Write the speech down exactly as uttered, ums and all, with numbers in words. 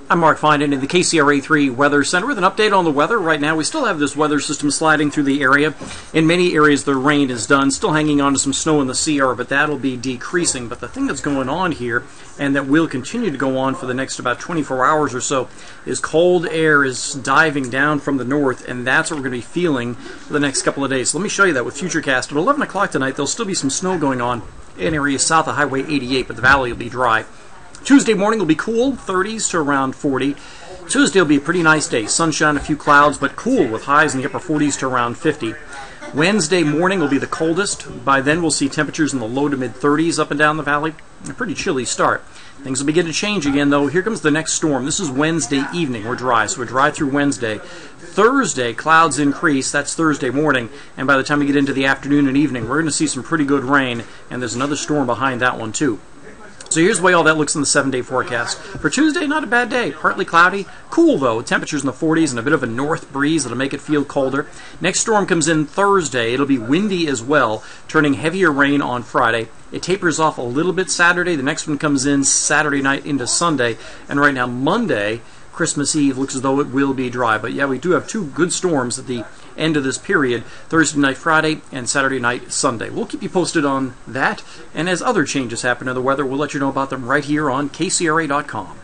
I'm Mark Finden in the K C R A three Weather Center with an update on the weather. Right now, we still have this weather system sliding through the area. In many areas, the rain is done. Still hanging on to some snow in the Sierra, but that'll be decreasing. But the thing that's going on here, and that will continue to go on for the next about twenty-four hours or so, is cold air is diving down from the north, and that's what we're going to be feeling for the next couple of days. So let me show you that with Futurecast. At eleven o'clock tonight, there'll still be some snow going on in areas south of Highway eighty-eight, but the valley will be dry. Tuesday morning will be cool, thirties to around forty. Tuesday will be a pretty nice day. Sunshine, a few clouds, but cool with highs in the upper forties to around fifty. Wednesday morning will be the coldest. By then we'll see temperatures in the low to mid thirties up and down the valley. A pretty chilly start. Things will begin to change again, though. Here comes the next storm. This is Wednesday evening. We're dry, so we're dry through Wednesday. Thursday, clouds increase. That's Thursday morning. And by the time we get into the afternoon and evening, we're going to see some pretty good rain. And there's another storm behind that one, too. So here's the way all that looks in the seven-day forecast. For Tuesday, not a bad day. Partly cloudy. Cool, though. Temperatures in the forties and a bit of a north breeze that'll make it feel colder. Next storm comes in Thursday. It'll be windy as well, turning heavier rain on Friday. It tapers off a little bit Saturday. The next one comes in Saturday night into Sunday. And right now, Monday, Christmas Eve, looks as though it will be dry. But yeah, we do have two good storms at the end of this period, Thursday night, Friday, and Saturday night, Sunday. We'll keep you posted on that, and as other changes happen in the weather, we'll let you know about them right here on K C R A dot com.